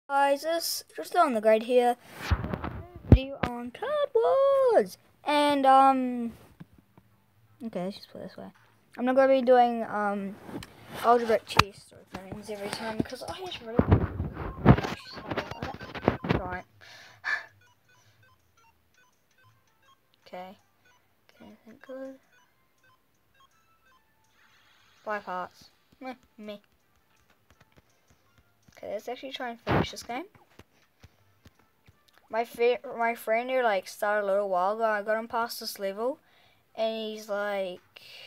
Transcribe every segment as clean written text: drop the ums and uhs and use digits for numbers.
Guys, this just on the grade here. Video on Card Wars, and okay, let's just put it this way. I'm not gonna be doing algebraic chess or things every time because I just really right. Okay, anything good? 5 hearts. Me. Okay, let's actually try and finish this game. My friend who started a little while ago, I got him past this level, and he's like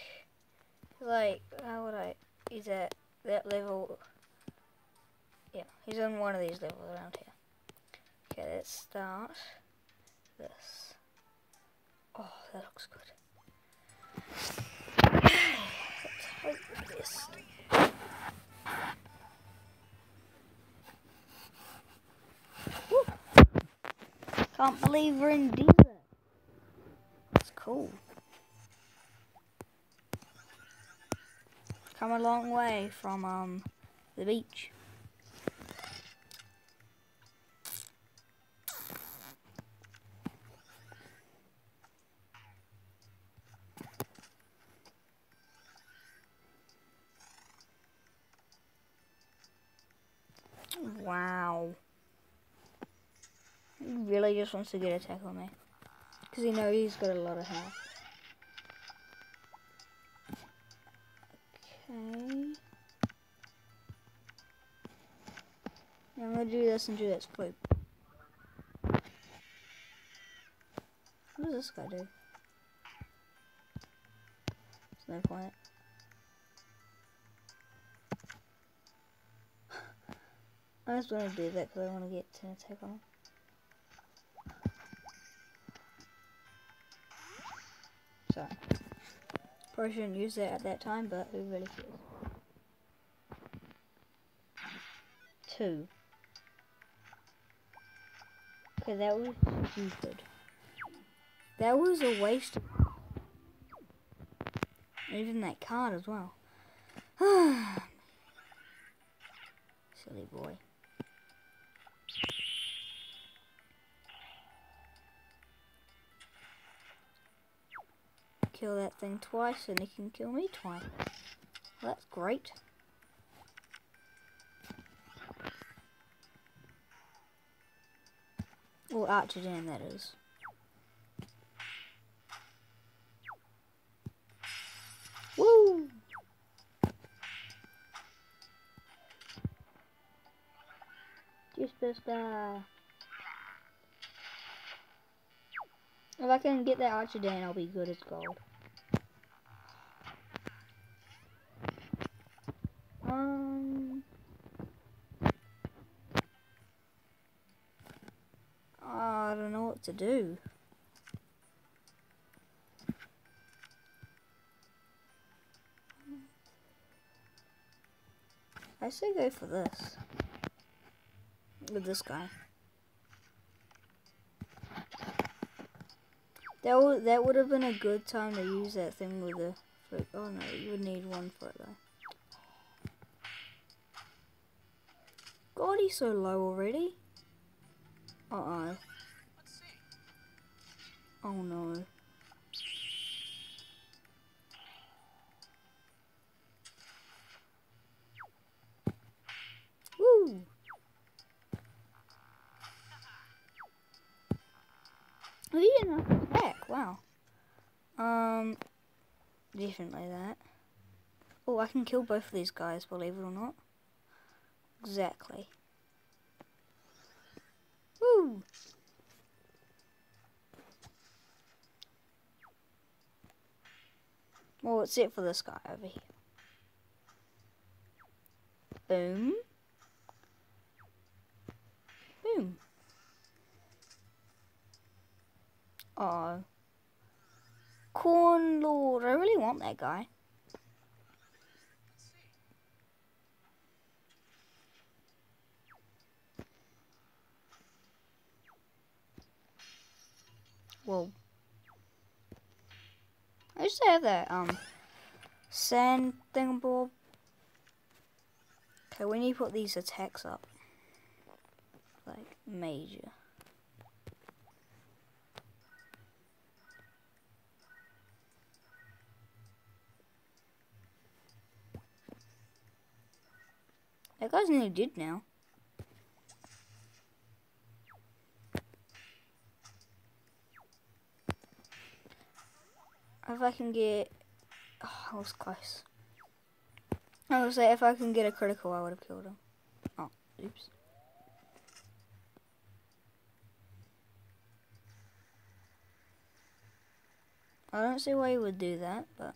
how would I? He's at that level. Yeah, he's on one of these levels around here. Okay, let's start this. Oh, that looks good. Let's hope this. Woo. Can't believe we're in desert. It's cool. Come a long way from the beach. Wow. He really just wants to get a tackle on me. Because he knows he's got a lot of health. Okay. Now I'm going to do this and do that swoop. What does this guy do? There's no point. I just want to do that because I want to get 10 attack on him. Sorry. Probably shouldn't use that at that time, but who really cares? 2. Okay, that was stupid. That was a waste of... Even that card as well. Silly boy. Kill that thing twice and he can kill me twice. Well, that's great. Or Archer Dam, that is. Woo! Just if I can get that Archer Dam, I'll be good as gold. I don't know what to do. I say go for this. With this guy. That would have been a good time to use that thing with the... Oh no, you would need one for it though. God, he's so low already. Uh-oh. Oh no. Woo! Oh, he didn't attack. Wow. Definitely that. Oh, I can kill both of these guys, believe it or not. Exactly. Woo! Well, it's it for this guy over here. Boom. Boom. Oh. Corn Lord. I really want that guy. Whoa. I used to have that, sand thingamabob. Okay, we need to put these attacks up. like major. That guy's nearly dead now. If I can get... Oh, that was close. I would say if I can get a critical, I would have killed him. Oh, oops. I don't see why he would do that, but...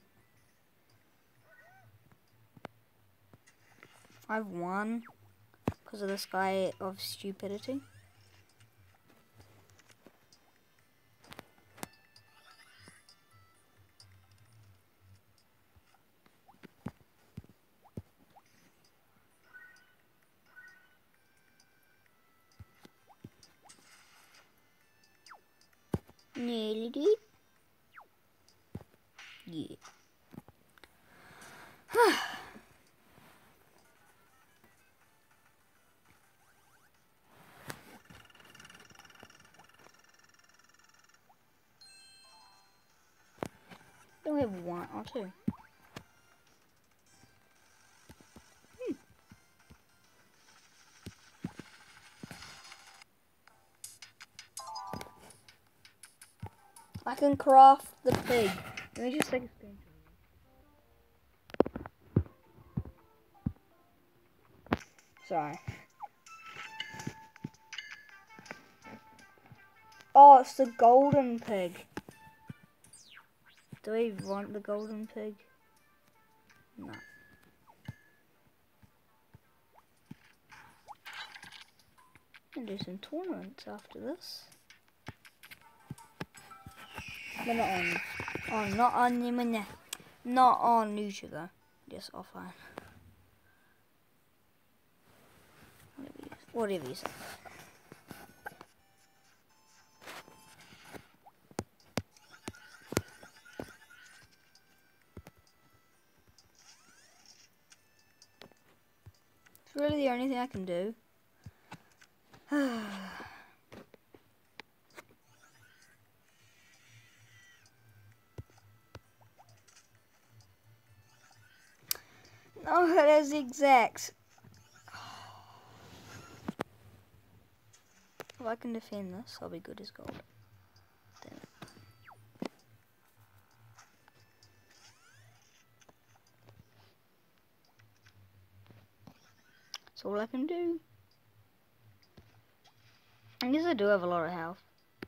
I've won because of this guy of stupidity. Nearly did. Yeah. Don't we have one or two? I can craft the pig. Let me just take a screenshot. Sorry. Oh, it's the golden pig. Do we want the golden pig? No. I'll do some tournaments after this. But not on. Oh, not on YouTube though. Just offline. Whatever you say. It's really the only thing I can do. No, it has zigzags. If I can defend this, I'll be good as gold. Damn it. That's all I can do. I guess I do have a lot of health.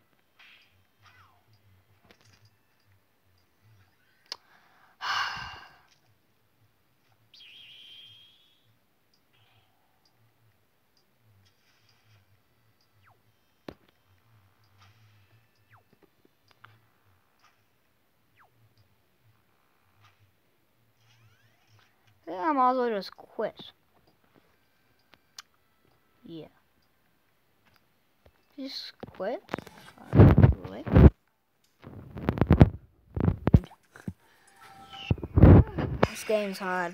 I think I might as well just quit. Yeah. Just quit. This game's hard.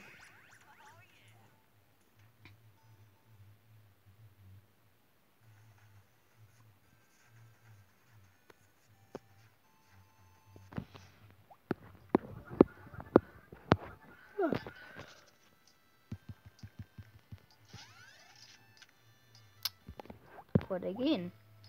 Quit again.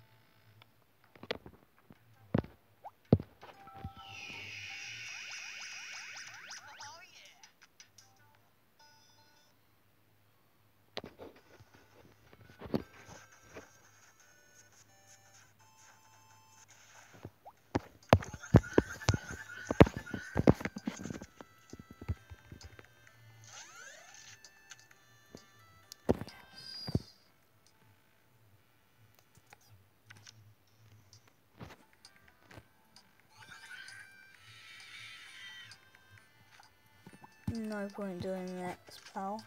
No point doing that, pal.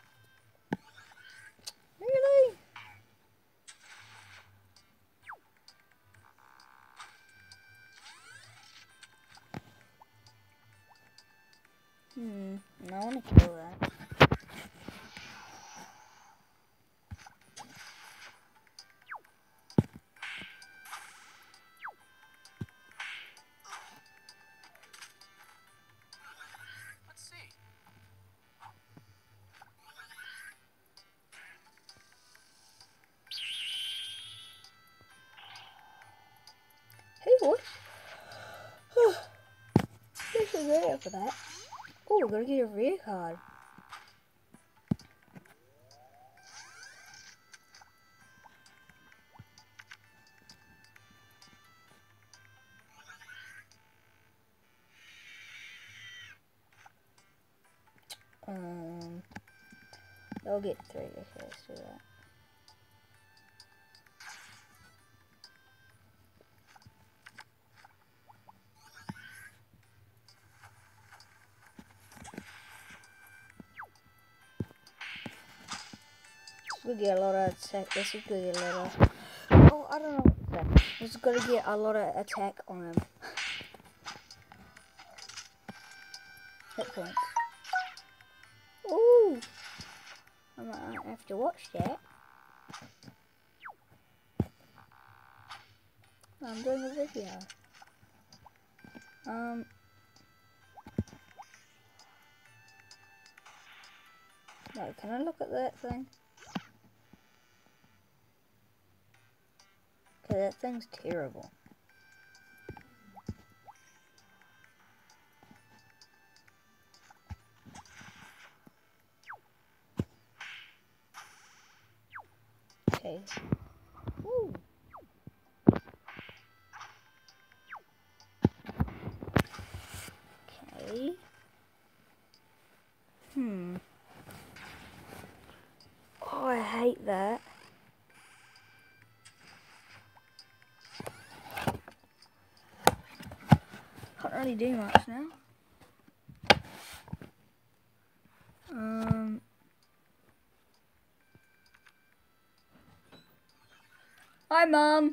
Really? I want to kill that. boys. This is there for that. Oh, we're gonna get a rare card. I'll get 3. Okay, let's do that. We get a lot of attack. This is gonna get a lot of. Oh, I don't know what to say. This is gonna get a lot of attack on him. Hit points. Ooh! I might have to watch that. I'm doing a video. No, can I look at that thing? Okay, that thing's terrible. Okay. Ooh. Okay. Oh, I hate that. Can't really do much now. Hi, Mum.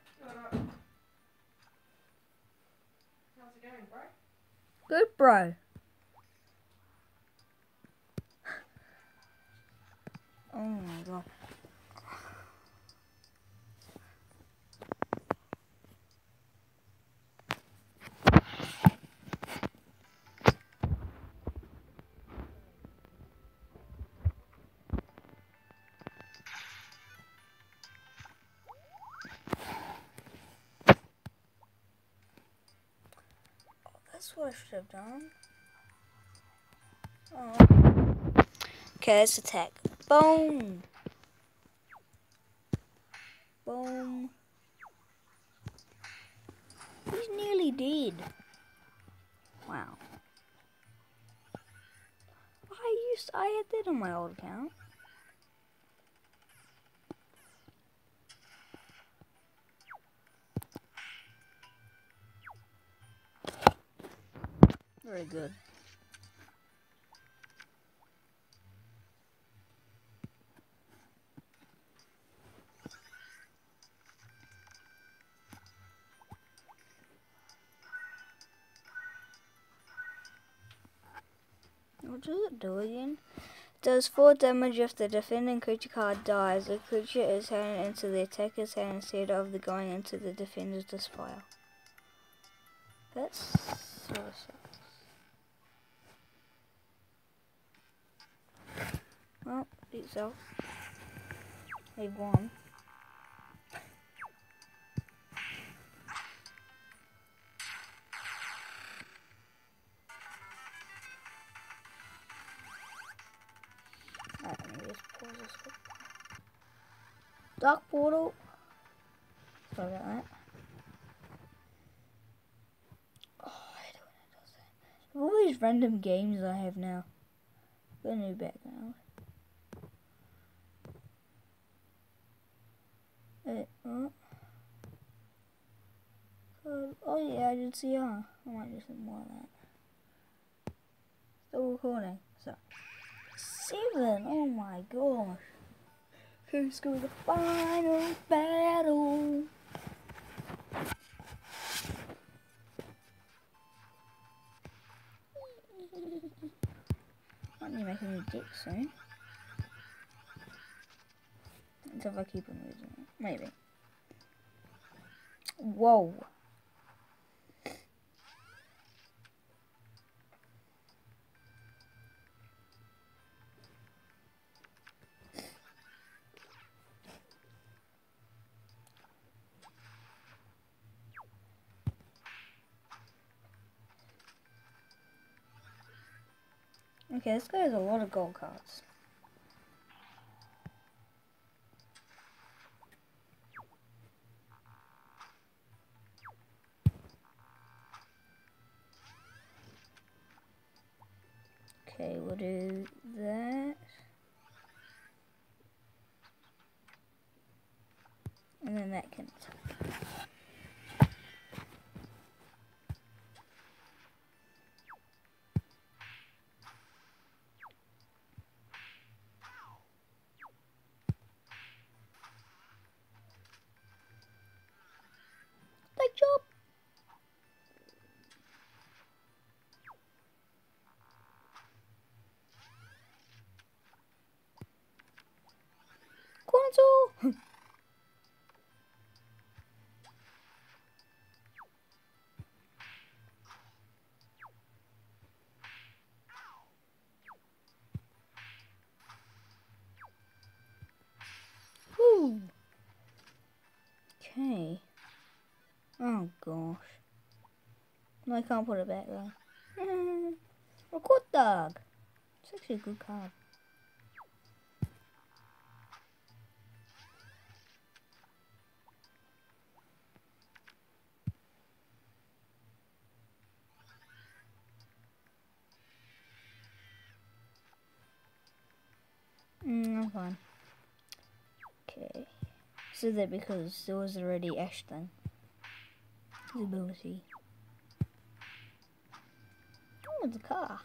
How's it going, bro? Good, bro. Oh my god. That's what I should have done. Oh. Okay, let's attack. Boom! Boom. He's nearly dead. Wow. I had that on my old account. Very good. What does it do again? Does 4 damage if the defending creature card dies. The creature is handed into the attacker's hand instead of the going into the defender's display. That's sort of sucks. Well, beat yourself. Leave 1. Alright, let me just pause this quick. Dark Portal. Sorry about that. Oh, I hate it when it does that. All these random games I have now. Got a new background. What? Oh yeah, I did see I might do some more of that. Still recording. So 7. Oh my gosh. Who's going to the final battle? Aren't you making me dick soon? Until if I keep on losing it. Maybe. Whoa. Okay, this guy has a lot of gold cards. Okay, we'll do that. And then that can attack. Good job. Console. Woo. Okay. Oh gosh. No, I can't put it back though. Record dog. It's actually a good card. I'm fine. Okay. So that because there was already Ashton. His ability. Oh, it's a car.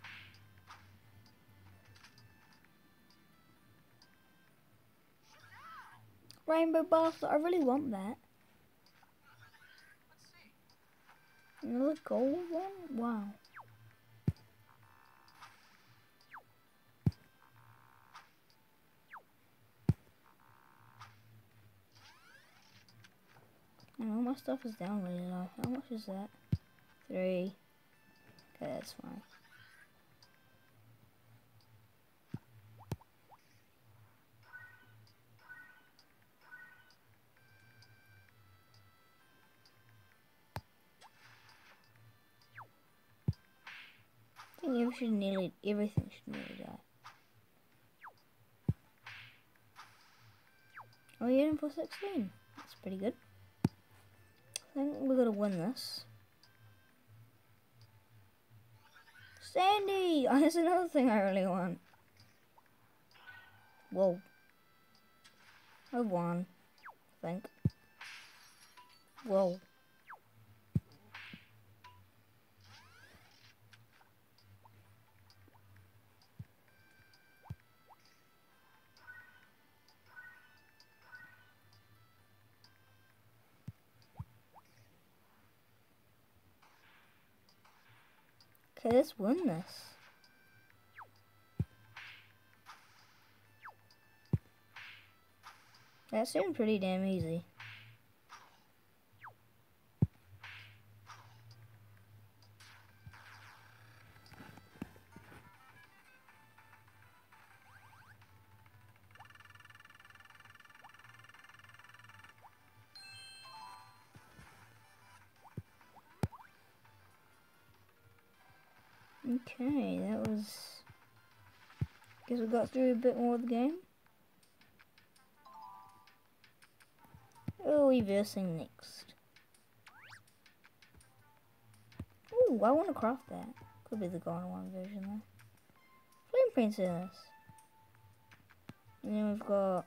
Rainbow Blaster. I really want that. Another gold one? Wow. Oh, my stuff is down really low. How much is that? 3. Okay, that's fine. I think everything should nearly die. Oh, you didn't for 16. That's pretty good. I think we're gonna win this. Sandy! Oh, that's another thing I really want. Whoa. I won. I think. Whoa. Okay, let's win this. That seemed pretty damn easy. Okay, that was... Guess we got through a bit more of the game. Oh, we're versing next. Ooh, I want to craft that. Could be the Gone One version though. Flame Princess. And then we've got...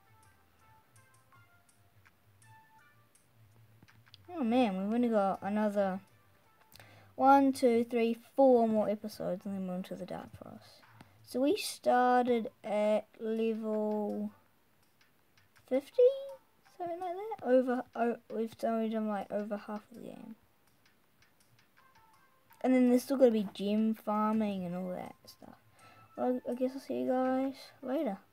Oh man, we've only got another 1, 2, 3, 4 more episodes and then we're on to the Dark Forest. So we started at level 50? Something like that? We've done like over half of the game. And then there's still got to be gem farming and all that stuff. Well, I guess I'll see you guys later.